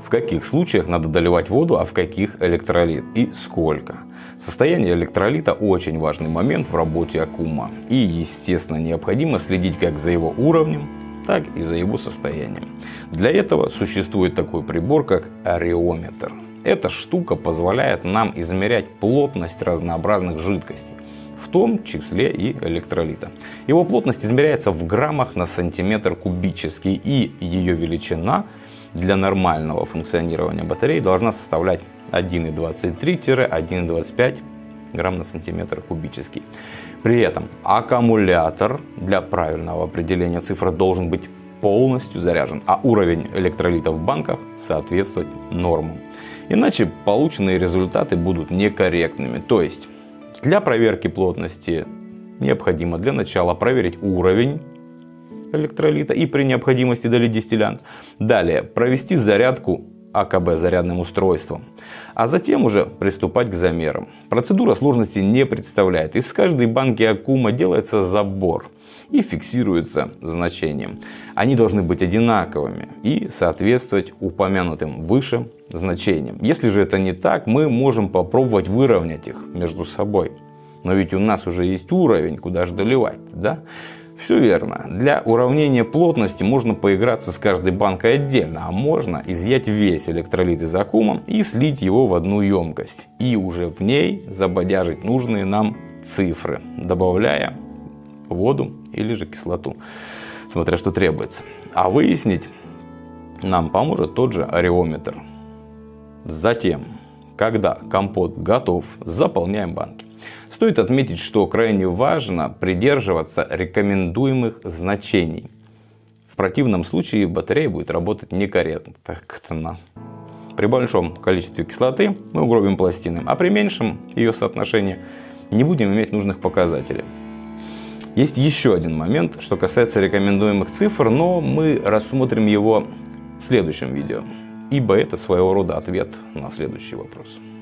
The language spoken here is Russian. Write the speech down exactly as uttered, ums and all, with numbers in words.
В каких случаях надо доливать воду, а в каких электролит и сколько. Состояние электролита очень важный момент в работе аккума. И, естественно, необходимо следить как за его уровнем, так и за его состоянием. Для этого существует такой прибор, как ареометр. Эта штука позволяет нам измерять плотность разнообразных жидкостей, в том числе и электролита. Его плотность измеряется в граммах на сантиметр кубический, и ее величина для нормального функционирования батареи должна составлять один и двадцать три - один и двадцать пять грамм на сантиметр кубический. При этом аккумулятор для правильного определения цифр должен быть полностью заряжен, а уровень электролита в банках соответствовать нормам. Иначе полученные результаты будут некорректными. То есть для проверки плотности необходимо для начала проверить уровень электролита и при необходимости долить дистиллянт. Далее провести зарядку АКБ зарядным устройством, а затем уже приступать к замерам. Процедура сложности не представляет. Из каждой банки аккума делается забор и фиксируется значением. Они должны быть одинаковыми и соответствовать упомянутым выше значениям. Если же это не так, мы можем попробовать выровнять их между собой. Но ведь у нас уже есть уровень, куда же доливать, да? Все верно. Для уравнения плотности можно поиграться с каждой банкой отдельно, а можно изъять весь электролит из аккума и слить его в одну емкость. И уже в ней забодяжить нужные нам цифры, добавляя воду или же кислоту, смотря что требуется. А выяснить нам поможет тот же ареометр. Затем, когда компот готов, заполняем банки. Стоит отметить, что крайне важно придерживаться рекомендуемых значений. В противном случае батарея будет работать некорректно. При большом количестве кислоты мы угробим пластины, а при меньшем ее соотношении не будем иметь нужных показателей. Есть еще один момент, что касается рекомендуемых цифр, но мы рассмотрим его в следующем видео, ибо это своего рода ответ на следующий вопрос.